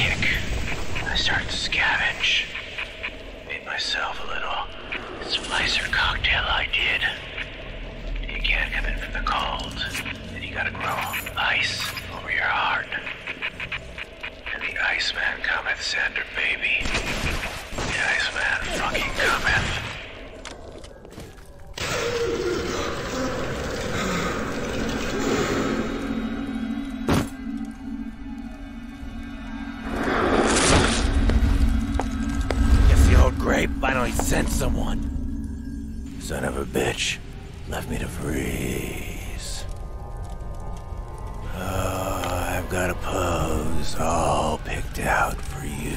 kick. I start to scavenge. Made myself a little splicer cocktail I did. You can't come in from the cold. And you gotta grow ice over your heart. And the Iceman cometh, Sander, baby. The Iceman fucking cometh. Why don't he send someone? Son of a bitch. Left me to freeze. Oh, I've got a pose all picked out for you.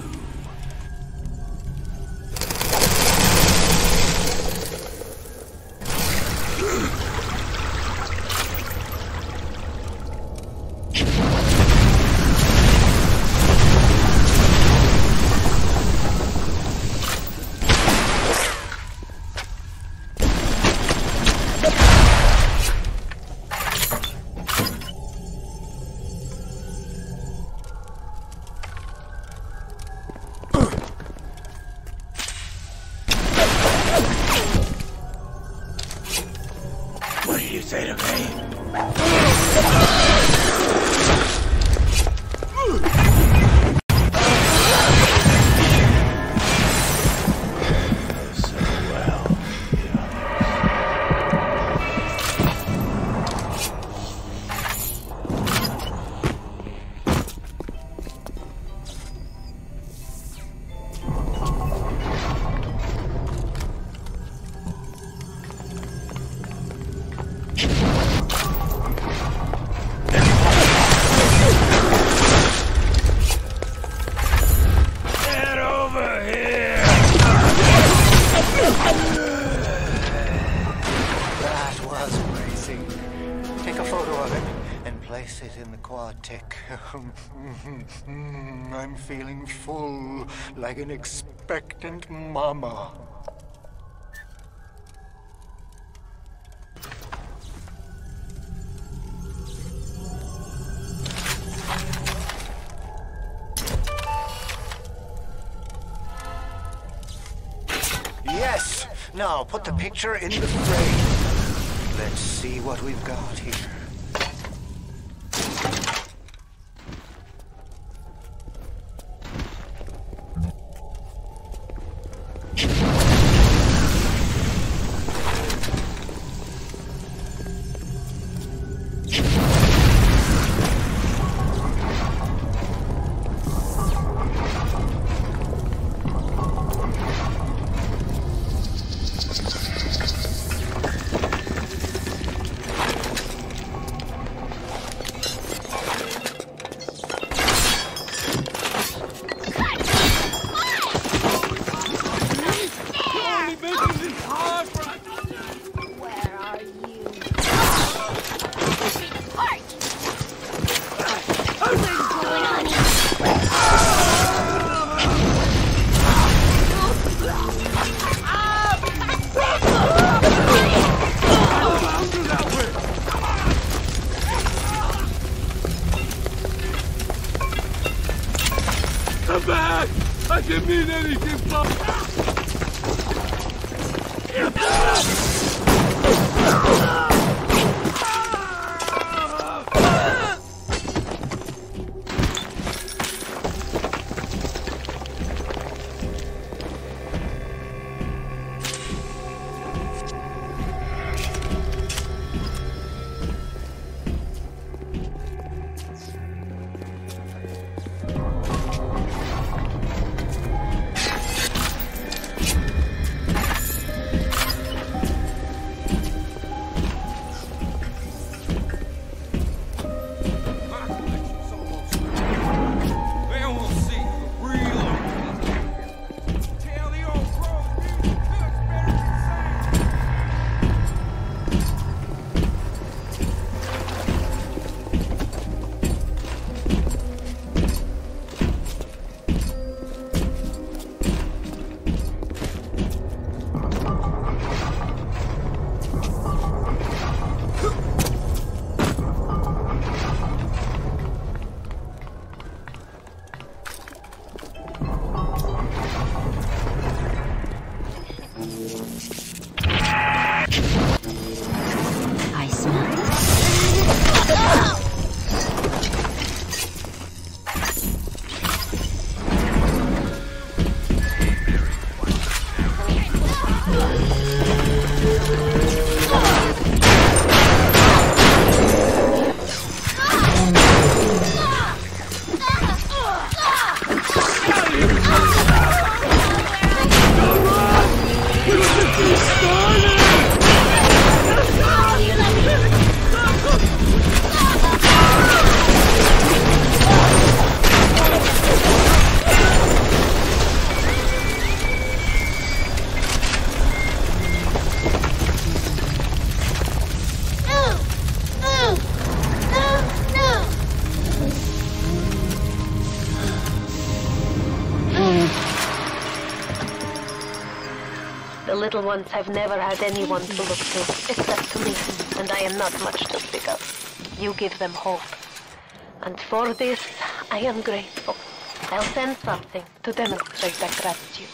What did you say to me? Take a photo of it and place it in the quad-tick. I'm feeling full, like an expectant mama. Yes! Now put the picture in the frame. Let's see what we've got here. Come back! I didn't mean anything, Bob! little ones have never had anyone to look to, except to me, and I am not much to speak of. You give them hope. And for this, I am grateful. I'll send something to demonstrate that gratitude.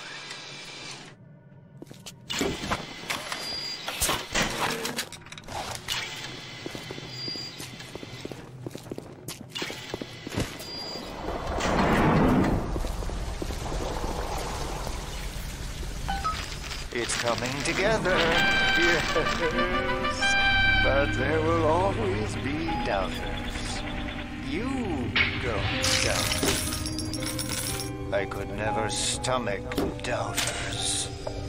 It's coming together, yes. But there will always be doubters. You don't doubt. I could never stomach doubters.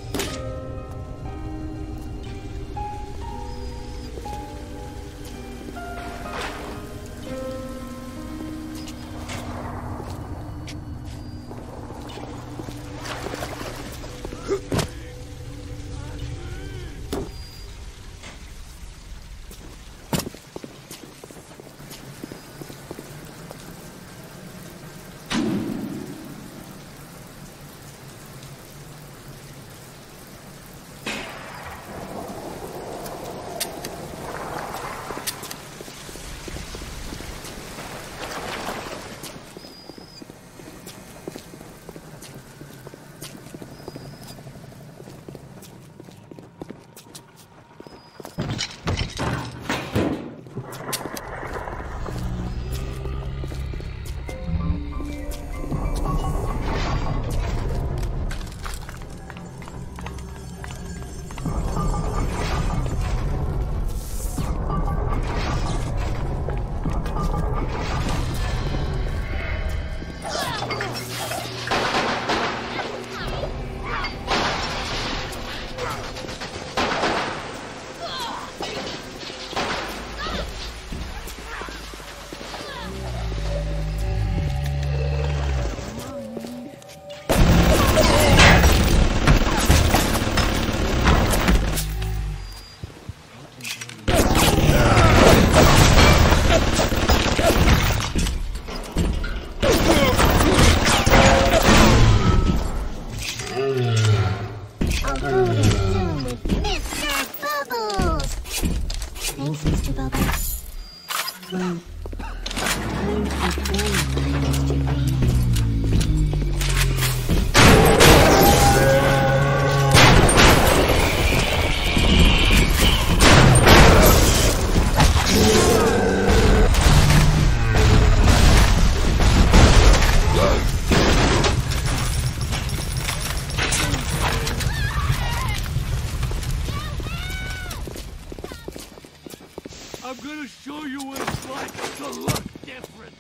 I'm gonna show you what it's like to look different.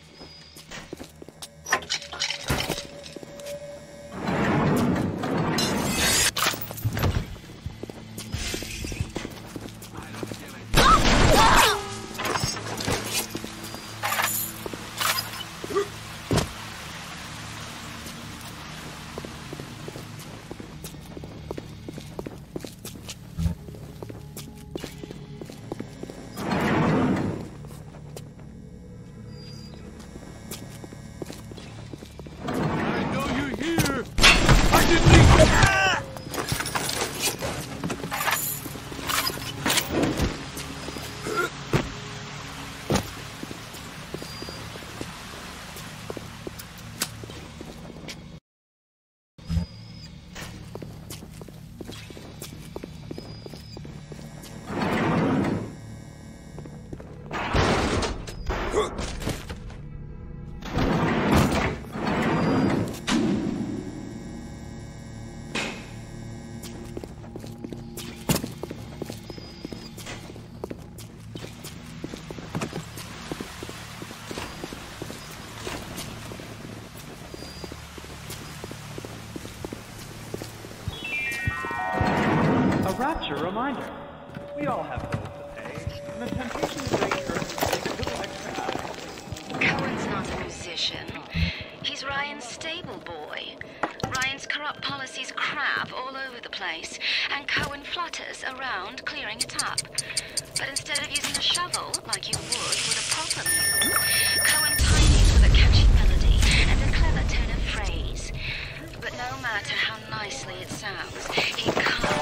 Rapture reminder. We all have bills to pay, and the temptation to break curtains takes a little extra high. Cohen's not a musician. He's Ryan's stable boy. Ryan's corrupt policies crap all over the place, and Cohen flutters around clearing it up. But instead of using a shovel, like you would with a proper mule, Cohen tidies with a catchy melody and a clever turn of phrase. But no matter how nicely it sounds, it can't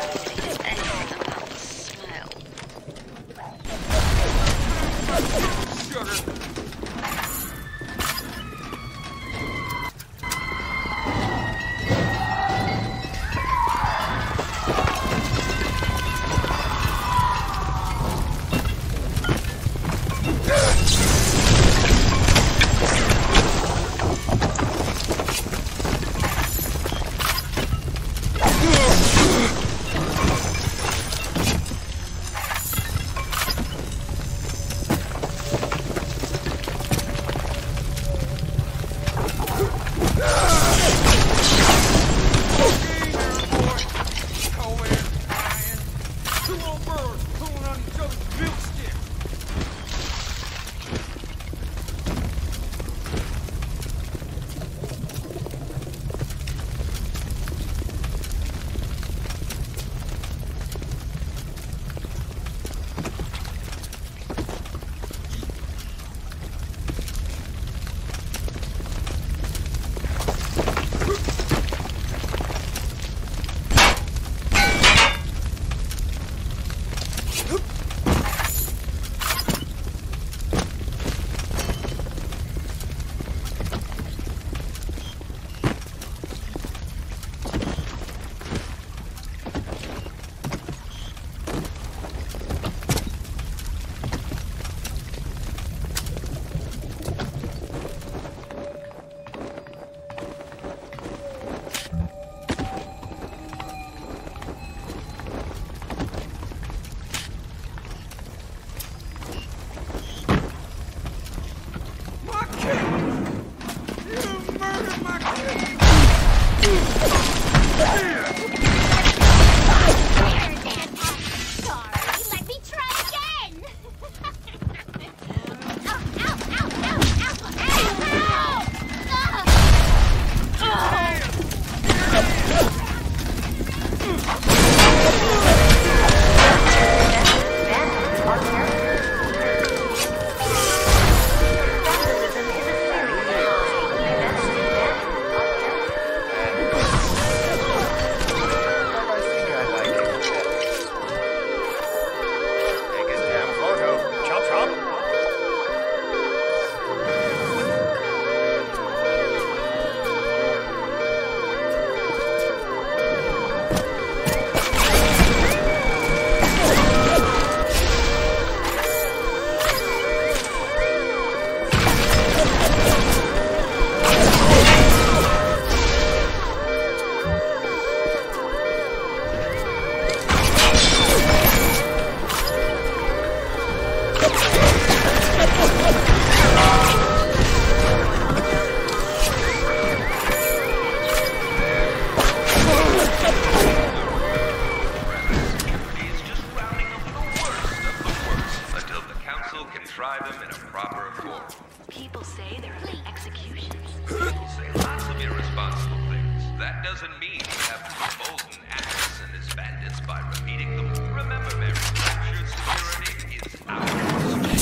doesn't mean you have to embolden Axe and his bandits by repeating them. Remember, Mary, Rapture's security is ours.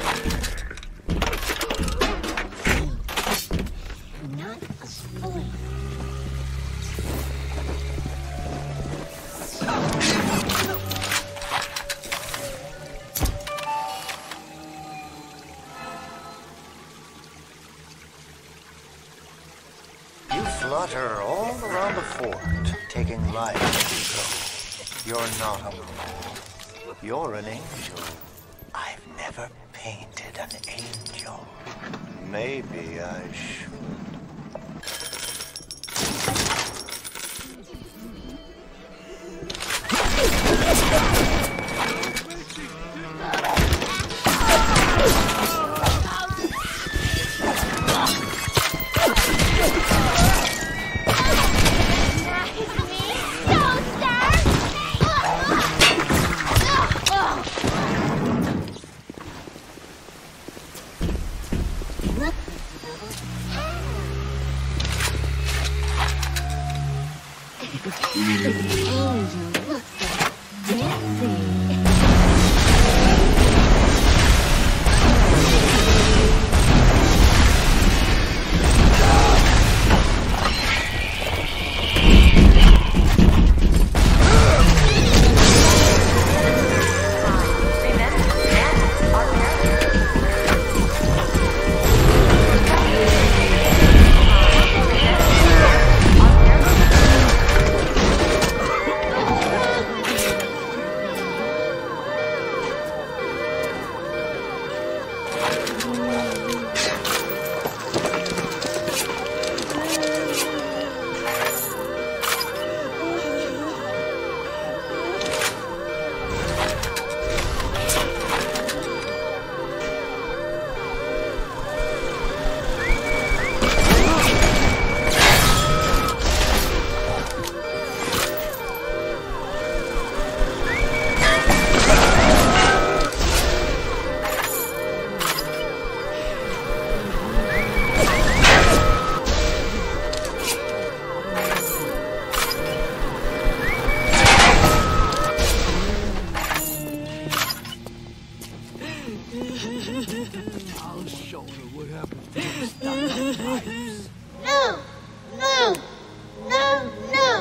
Not a spoil. You flutter all around the fort, taking life as you go. You're not alone. You're an angel. I've never painted an angel. Maybe I should. I'll show her what happens to the stuck pipes. No! No! No!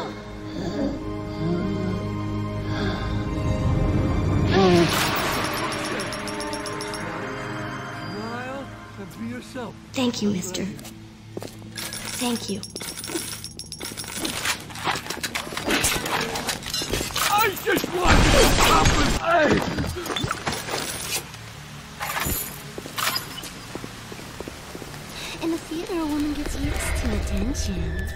No! Smile and be yourself. Thank you, mister. Thank you. I just want to stop with eggs! In the theater, a woman gets used to attention.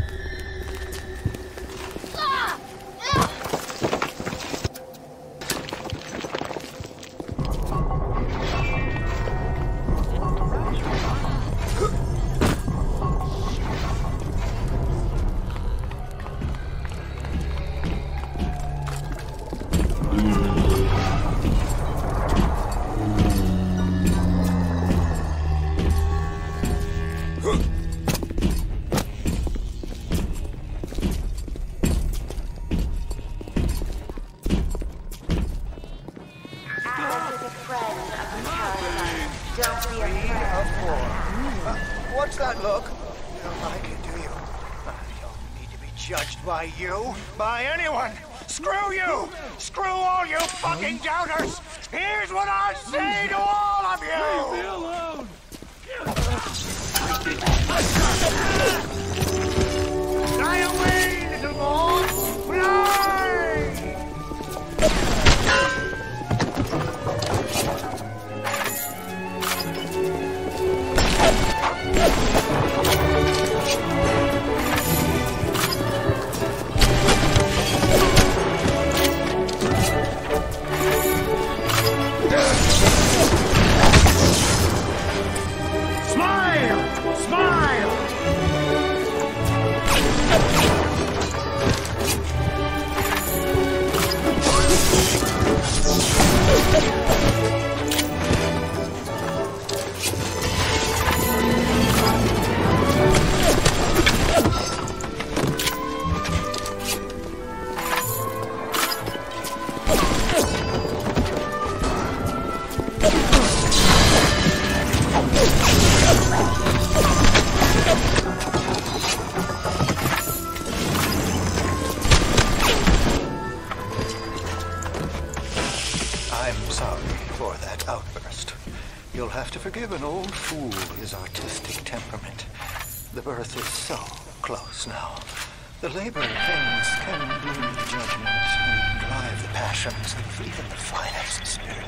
What's that look? You don't like it, do you? You don't need to be judged by you, by anyone. Screw you! Screw all you fucking doubters! Here's what I say to all of you! Leave me alone! Fly away, little boy! Fly! Smile! Smile! have to forgive an old fool his artistic temperament. The birth is so close now. The labor pains can bloom the judgment and drive the passions that feed in the finest spirits.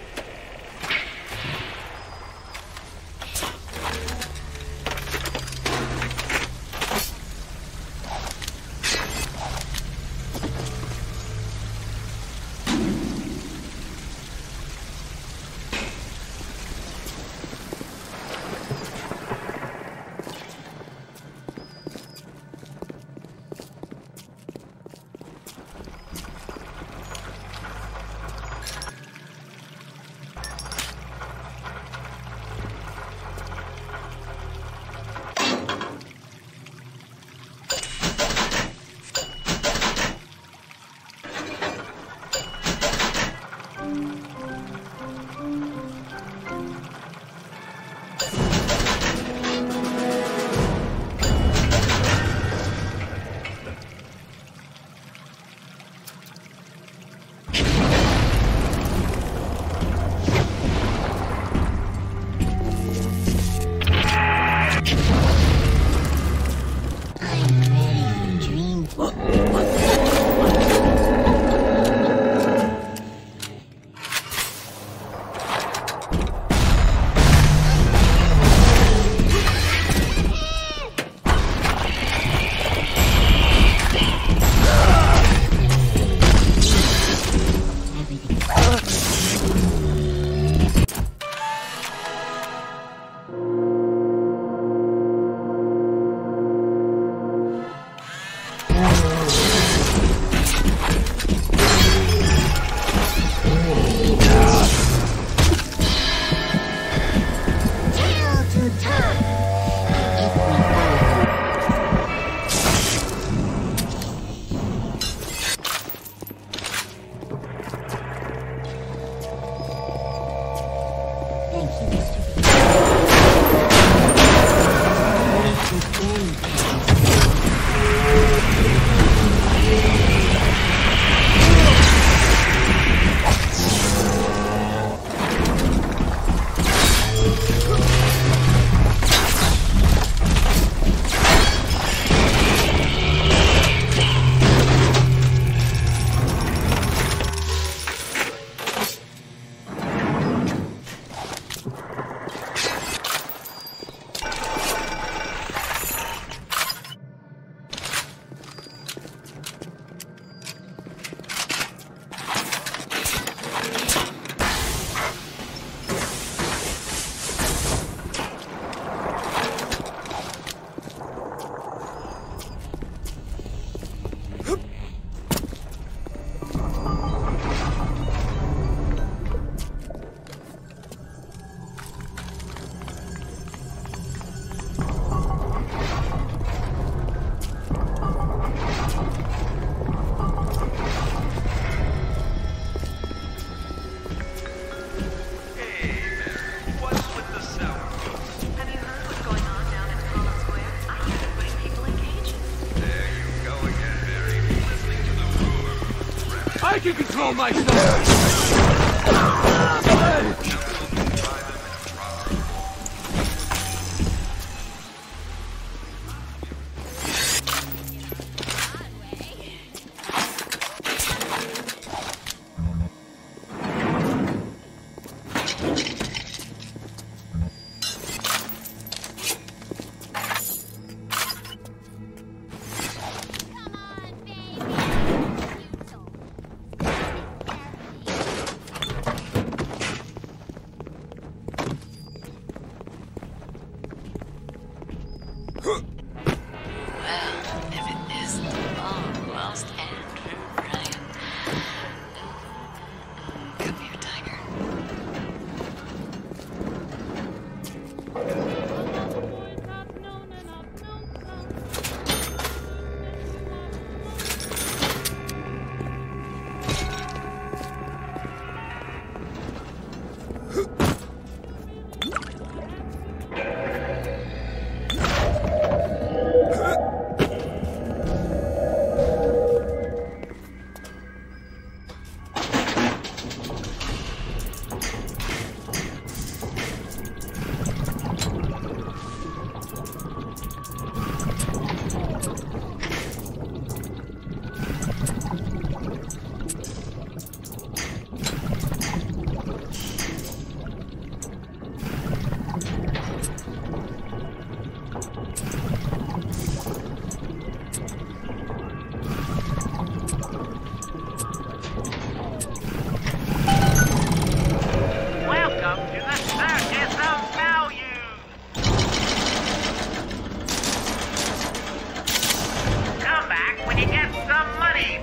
I can control myself!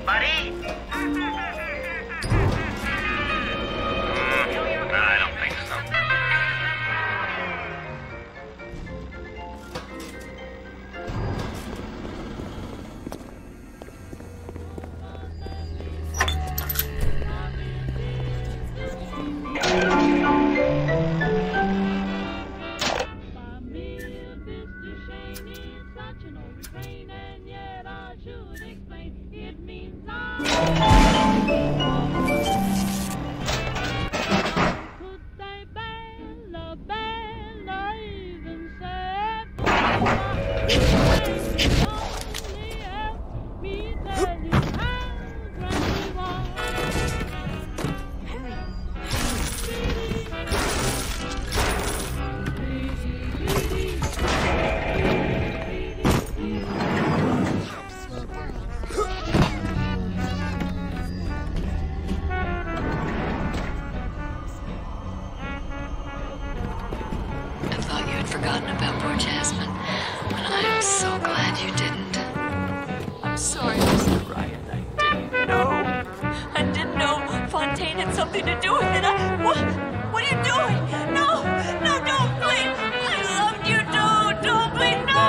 buddy? I don't think so. Forgotten about poor Jasmine, but I'm so glad you didn't. I'm sorry, Mr. Ryan. I didn't know Fontaine had something to do with it. What are you doing? No, don't, please. I loved you, don't, please, no.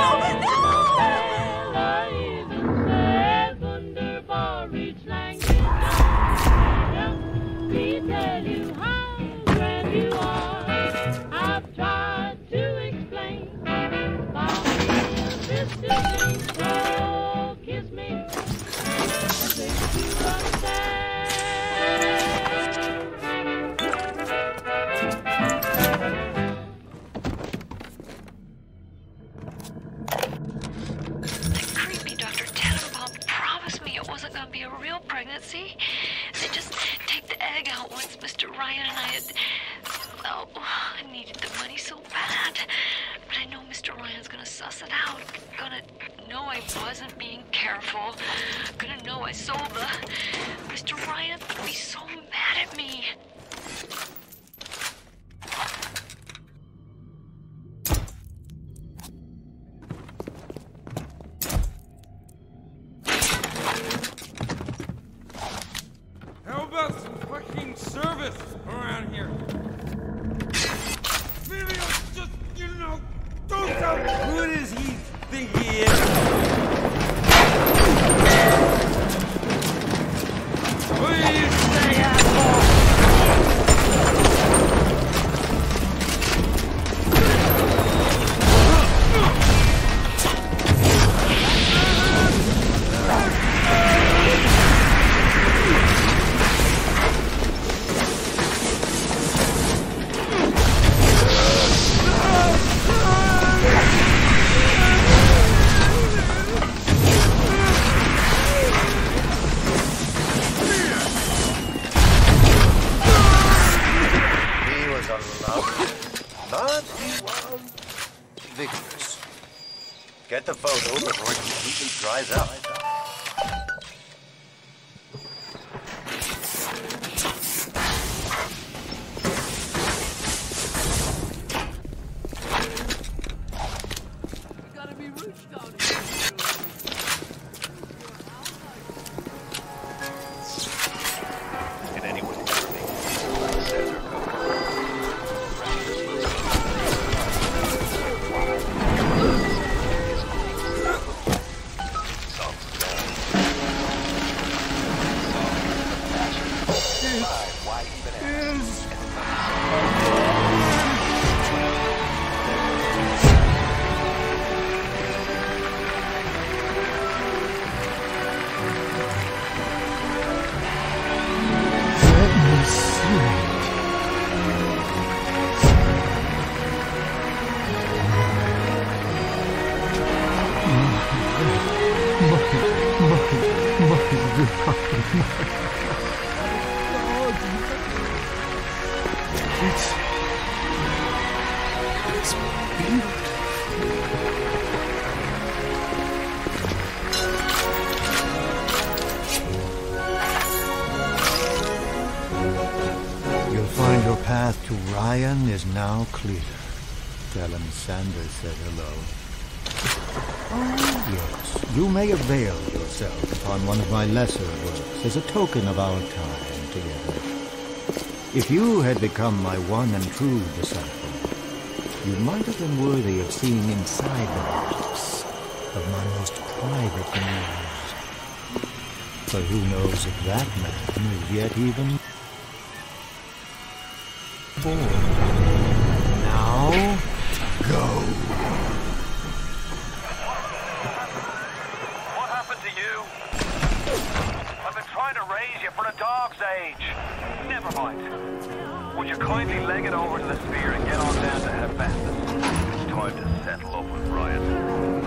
Pregnancy? They just take the egg out once Mr. Ryan and I had... Oh, I needed the money so bad. But I know Mr. Ryan's gonna suss it out. Gonna know I wasn't being careful. Gonna know I sold the... Mr. Ryan's gonna be so mad at me. Service around here. Maybe I'll just, do how good as he think he is. What do you say, asshole? But he was vigorous. Get the photo before it completely dries out. We gotta be rich down here. Can anyone ever make it says or code? It's beautiful. You'll find your path to Ryan is now clear. Tell him Sanders said hello. Oh, yes. You may avail yourself upon one of my lesser as a token of our time together. If you had become my one and true disciple, you might have been worthy of seeing inside the box of my most private news. But who knows if that man is yet even born. Now, go. What happened to you? I've been trying to raise you for a dog's age. Never mind. Would you kindly leg it over to the sphere and get on down to Hephaestus? It's time to settle up with Ryan.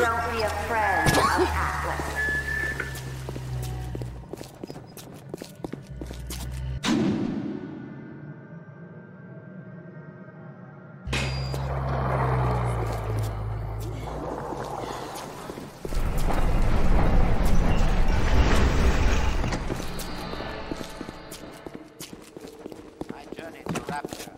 Don't be a friend of Atlas. My journey to Rapture